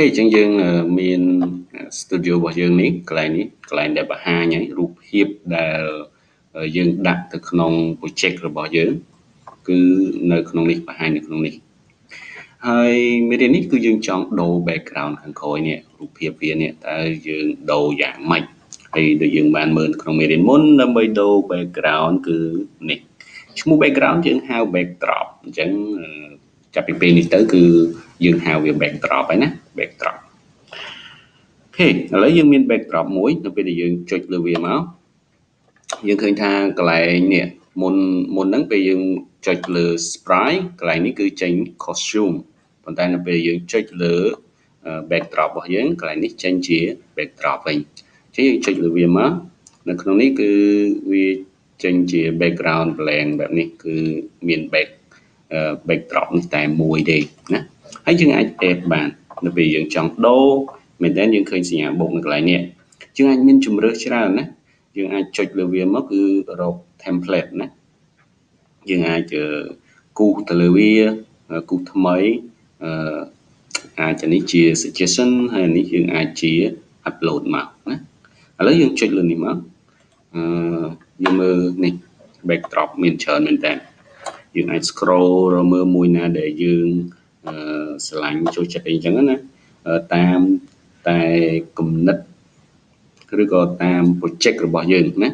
ចឹងយើងមាន studio របស់យើងនេះកន្លែងដែលបង្ហាញរូបភាពដែលយើងដាក់ទៅក្នុង project របស់យើងគឺនៅក្នុងនេះបង្ហាញនៅក្នុងនេះហើយមេរៀននេះគឺយើងចង់ដូរ background ខាងក្រោយនេះរូបភាពវានេះតើយើងដូរយ៉ាងម៉េចហើយដូចយើងបានមើលក្នុងមេរៀនមុនដើម្បីដូរ background គឺនេះឈ្មោះ background យើងហៅ backdrop អញ្ចឹងចាប់ពីពេលនេះទៅគឺយើងហៅវា backdrop ហើយណា backdrop អូខេឥឡូវយើងមាន backdrop មួយនៅពេលដែលយើងចុចលើវាមកយើងឃើញថាកន្លែងនេះមុនហ្នឹងពេលយើងចុចលើ sprite កន្លែងនេះគឺចេញ costume ប៉ុន្តែនៅពេលយើងចុចលើ backdrop របស់យើងកន្លែងនេះចេញជា backdrop វិញអញ្ចឹងយើងចុចលើវាមកនៅក្នុងនេះគឺវាចេញជា background blank បែបនេះគឺមាន backdrop នេះតែមួយទេណាហើយយើងអាច add បាននៅពេលយើងចង់ដូរមែនតើយើងឃើញសញ្ញាបូកនៅកន្លែងនេះយើងអាចមានជម្រើសច្រើនណាយើងអាចចុចលើវាមកគឺរក template ណាយើងអាចគូសទៅលើវាគូសថ្មីអាចនេះជា suggestion ហើយនេះយើងអាចជា upload មកណាឥឡូវយើងចុចលើនេះមកយើងមើលនេះ backdrop មានច្រើនមែនតើយើងអាច scroll រមើលមួយណាដែលយើងស្រឡាញ់ចូលចិត្តអីចឹងណាតាមតែគំនិតឬក៏តាម project របស់យើងណា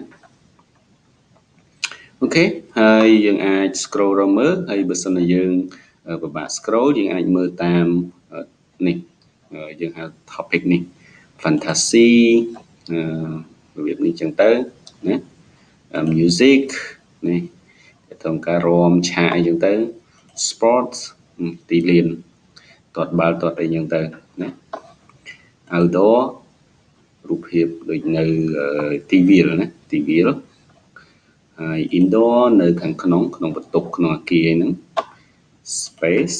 អូខេហើយយើងអាច scroll រមើលហើយបើសិនជាយើងពិបាក scroll យើងអាចមើលតាមនេះយើងហៅ topic នេះ fantasy របៀបនេះចឹងទៅណា music នេះទៅការរាំឆាកអីចឹងទៅ sports ទីលានទាត់បាល់ទាត់អីចឹងទៅណា outdoor រូបភាពដូចនៅទីវាលណាទីវាលហើយ indoor នៅខាងក្នុងបន្ទប់ក្នុងអគារហ្នឹង space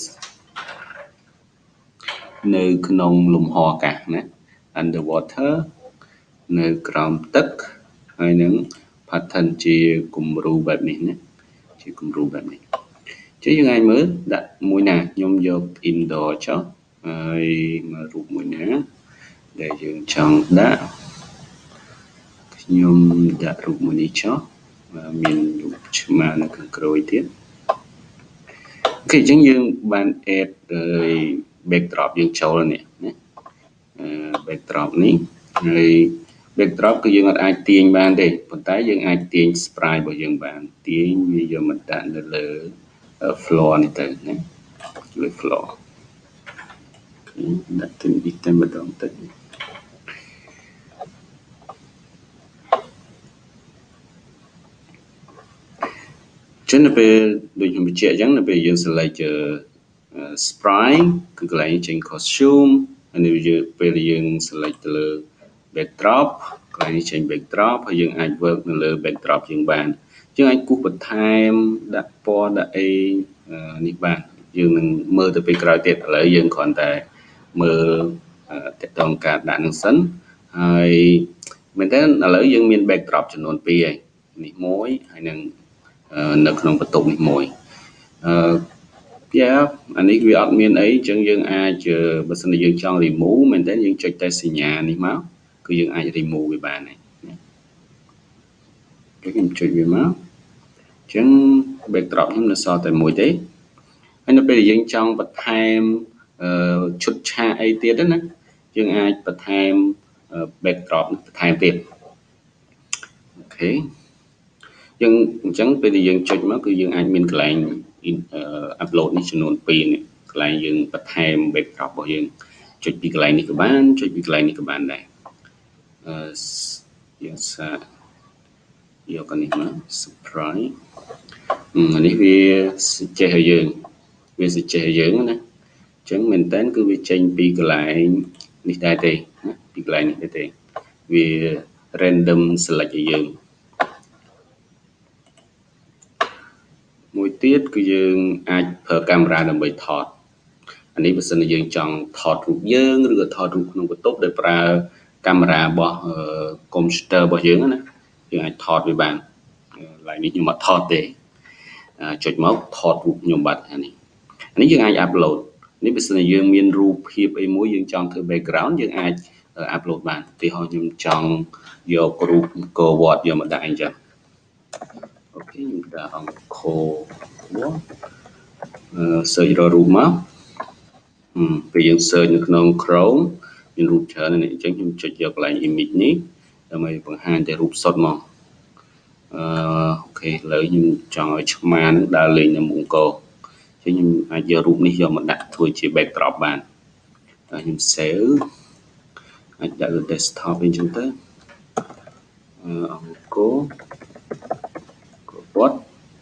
នៅក្នុងលំហអាកាសណា underwater នៅក្រោមទឹកហើយនឹង pattern ជាគំរូបែបនេះណាជាគំរូបែបនេះអញ្ចឹងយើងអាចមើលដាក់មួយណាខ្ញុំយក indoor ចុះហើយមើលរូបមួយណាដែលយើងចង់ដាក់ខ្ញុំដាក់រូបមួយនេះចុះមានរូបឆ្មានៅខាងក្រោយទៀតអូខេអញ្ចឹងយើងបាន add backdrop យើងចូលនេះណា backdrop នេះហើយ backdrop គឺយើងអាចទាញបានទេប៉ុន្តែយើងអាចទាញ sprite របស់យើងបានទាញវាយកមកដាក់នៅលើ floor នេះទៅណាលើ floor ដាក់ទៅនេះតែម្ដងទៅចឹងនៅពេលដូចខ្ញុំបញ្ជាក់អញ្ចឹងនៅពេលយើង select sprite គឺកន្លែងចេញ costume ហើយនៅពេលយើង select ទៅលើ backdrop កន្លែងនេះចេញ backdrop ហើយយើងអាច work នៅលើ backdrop យើងបានយើងអាចគូសបន្ថែមដាក់ពណ៌ដាក់អីនេះបានយើងនឹងមើលទៅពេលក្រោយទៀតឥឡូវយើងគ្រាន់តែមើលតកតងការដាក់នឹងសិនហើយមែនតើឥឡូវយើងមាន backdrop ចំនួន2ហើយនេះមួយហើយនឹងនៅក្នុងបន្ទប់នេះមួយអានេះវាអត់មានអីអញ្ចឹងយើងអាចបើសិនជាយើងចង់ remove មែនតើយើងចុចតែសញ្ញានេះមកគឺយើងអាច remove វាបានហើយខ្ញុំចុចវាមកអញ្ចឹង backdrop ខ្ញុំនៅសល់តែមួយទេហើយនៅពេលដែលយើងចង់បន្ថែមឈុតឆាកអីទៀតណាយើងអាចបន្ថែម backdrop បន្ថែមទៀតអូខេយើងអញ្ចឹងពេលដែលយើងចុចមកគឺយើងអាចមានកន្លែង upload នេះចំនួន2នេះកន្លែងយើងបន្ថែម backdrop របស់យើងចុចពីកន្លែងនេះក៏បានចុចពីកន្លែងនេះក៏បានដែរយើងសាកយកអានេះមក surprise អានេះវាចេះឲ្យយើងវាចេះឲ្យយើងណាអញ្ចឹងមែនតើគឺវាចេញពីកន្លែងនេះដែរទេណាពីកន្លែងនេះដែរទេវា random select ឲ្យយើងមួយទៀតគឺយើងអាចប្រើកាមេរ៉ាដើម្បីថតអានេះបើសិនជាយើងចង់ថតរូបយើងឬក៏ថតរូបក្នុងបន្ទប់ដោយប្រើកាមេរ៉ារបស់ computer របស់យើងណាយើងអាចថតវាបានឡើយនេះខ្ញុំអត់ថតទេចុចមកថតរូបខ្ញុំបាត់អានេះយើងអាច upload នេះបើសិនជាយើងមានរូបភាពអីមួយយើងចង់ធ្វើ background យើងអាច upload បានឧទាហរណ៍ខ្ញុំចង់យករូបអង្គរវត្តយកមកដាក់អីចឹងអូខេខ្ញុំដាក់អង្គរវត្តsearch រករូបមកពេលយើង search នៅក្នុង Chrome មានរូបច្រើននេះអញ្ចឹងខ្ញុំចុចយកកន្លែង image នេះដើម្បីបង្ហាញតែរូបសុទ្ធមកអូខេឥឡូវខ្ញុំចង់ឲ្យឆ្មានឹងដើរលេងនៅមុខអង្គរអញ្ចឹងខ្ញុំអាចយករូបនេះយកមកដាក់ធ្វើជា backdrop បានហើយខ្ញុំ save អាចដាក់លើ desktop អីចឹងទៅអង្គរវត្ត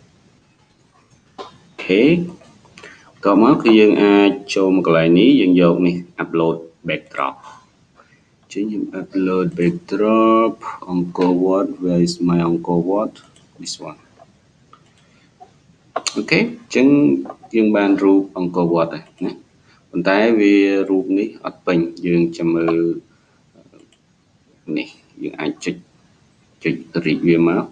អូខេតមកគឺយើងអាចចូលមកកន្លែងនេះយើងយកនេះ upload backdrop ចឹងខ្ញុំ upload backdrop អង្គរវត្ត where is my អង្គរវត្ត this one អូខេចឹងយើងបានរូបអង្គរវត្តហើយណាប៉ុន្តែវារូបនេះអត់ពេញយើងចាំមើលនេះយើងអាចចុចរីកវាមក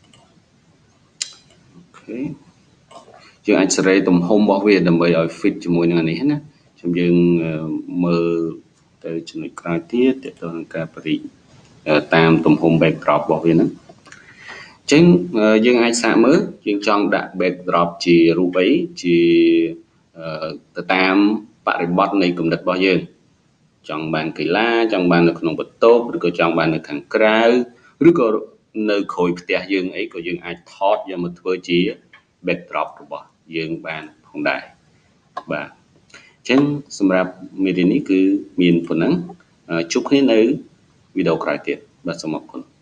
អូខេយើងអាចសេរីទំហំរបស់វាដើម្បីឲ្យ fit ជាមួយនឹងអានេះណាខ្ញុំយើងមើលទៅចំណុចក្រោយទៀតទាក់ទងនឹងការបរិតាមទំហំ backdrop របស់វាហ្នឹងអញ្ចឹងយើងអាចសាកមើលយើងចង់ដាក់ backdrop ជារូបអីជាទៅតាមបរិបទនៃគំនិតរបស់យើងចង់បានកីឡាចង់បាននៅក្នុងបន្ទប់ឬក៏ចង់បាននៅខាងក្រៅឬក៏នៅក្រោយផ្ទះយើងអីក៏យើងអាចថតយកមកធ្វើជា backdrop របស់យើងបានផងដែរបាទអញ្ចឹងសម្រាប់មេរៀននេះគឺមានប៉ុណ្ណឹងជួបគ្នានៅវីដេអូក្រោយទៀតបាទសូមអរគុណ